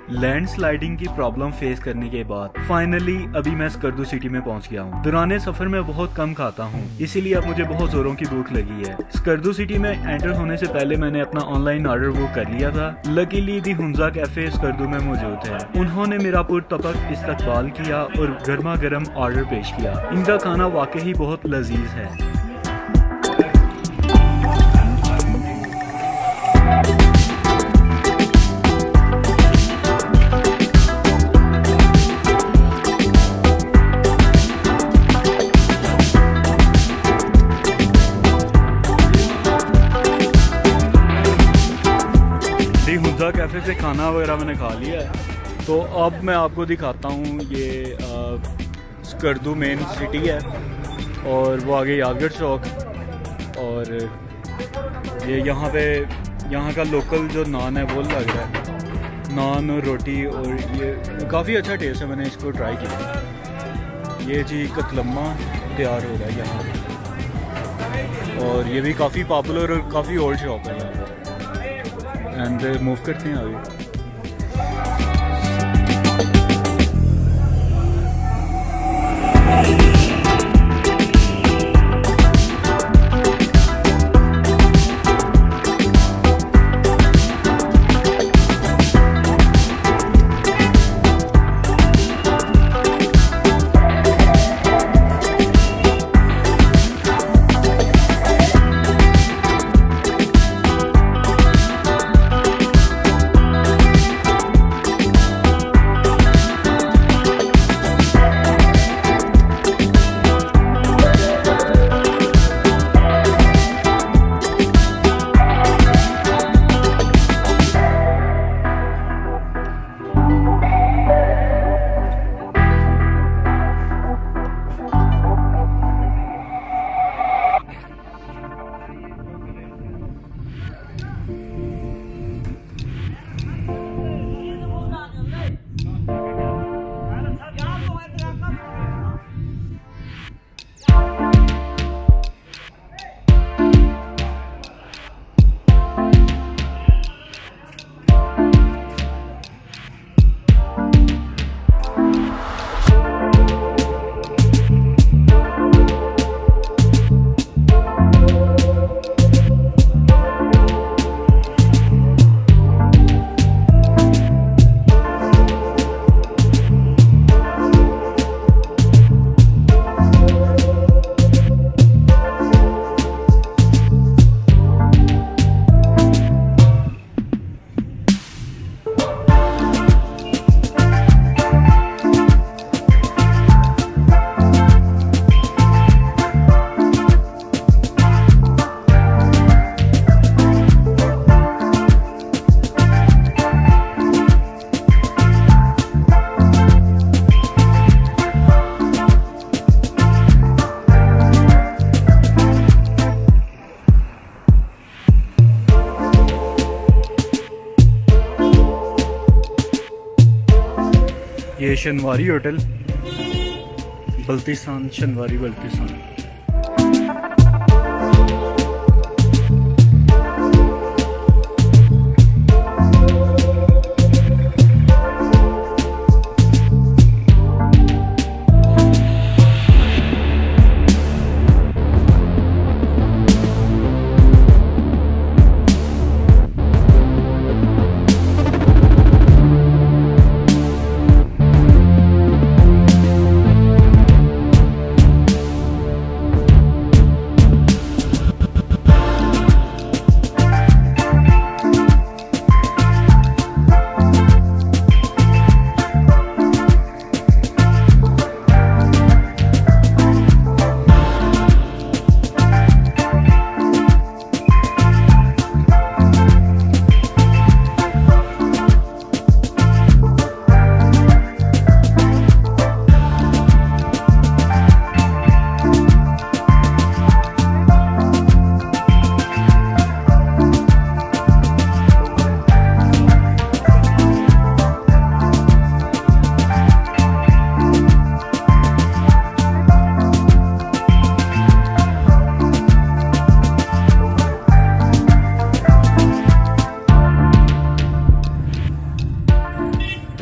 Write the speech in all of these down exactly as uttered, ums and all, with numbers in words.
Landsliding की problem face करने के बाद फाइनली अभी मैं स्कर्दू सिटी में पहुंच गया हूं। दौरान सफर में बहुत कम खाता हूं, इसीलिए अब मुझे बहुत जोरों की भूख लगी है। स्कर्दू सिटी में एंटर होने से पहले मैंने अपना ऑनलाइन ऑर्डर बुक कर लिया था। Luckily the Hunza cafe Skardu में मौजूद है। उन्होंने मेरा पुरतपक इस्तकबाल किया और गर्मा गर्म ऑर्डर पेश किया। इनका खाना वाकई बहुत लजीज है। हुंजा कैफ़े से खाना वगैरह मैंने खा लिया है, तो अब मैं आपको दिखाता हूँ। ये स्कर्दू मेन सिटी है और वो आगे यादगार चौक, और ये यहाँ पे यहाँ का लोकल जो नान है वो लग रहा है, नान और रोटी, और ये काफ़ी अच्छा टेस्ट है। मैंने इसको ट्राई किया। ये जी कतलम्मा तैयार हो रहा है यहाँ पे, और ये भी काफ़ी पॉपुलर और काफ़ी ओल्ड शॉप है यहाँ पे। एंड मूव करते हैं आगे। ये शनवारी होटल बल्तिस्तान, शनवारी बल्तिस्तान।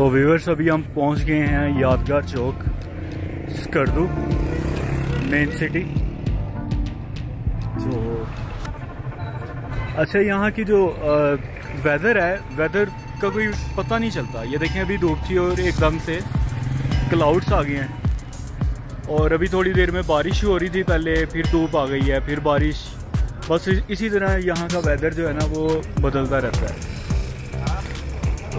तो व्यूअर्स अभी हम पहुंच गए हैं यादगार चौक, स्कर्दू मेन सिटी। तो अच्छा, यहाँ की जो वेदर है, वेदर का कोई पता नहीं चलता। ये देखें, अभी धूप थी और एकदम से क्लाउड्स आ गए हैं, और अभी थोड़ी देर में बारिश हो रही थी पहले, फिर धूप आ गई है, फिर बारिश। बस इसी तरह यहाँ का वेदर जो है ना वो बदलता रहता है। तो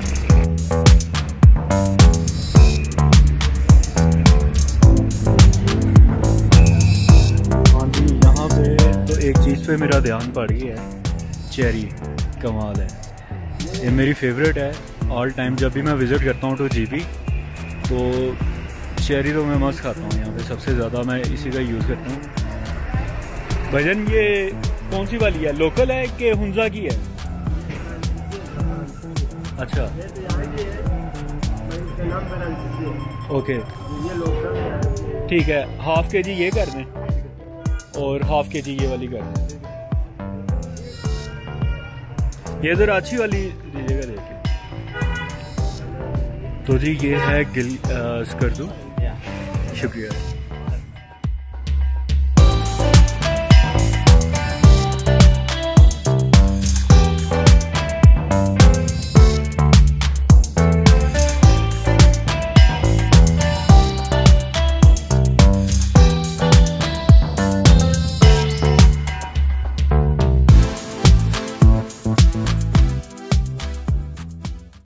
हाँ जी, यहाँ पे तो एक चीज़ पे मेरा ध्यान पड़ गया है, चेरी। कमाल है, ये मेरी फेवरेट है ऑल टाइम। जब भी मैं विज़िट करता हूँ टू जीपी तो चेरी तो मैं मस्त खाता हूँ। यहाँ पे सबसे ज़्यादा मैं इसी का यूज़ करता हूँ। भजन, ये कौन सी वाली है, लोकल है कि हुंजा की है? अच्छा, ओके, ठीक है। हाफ के जी ये कर दें और हाफ के जी ये वाली कर दें। ये ज़रा अच्छी वाली दीजिएगा देखिए। तो जी ये है गिल स्कर्दू। शुक्रिया।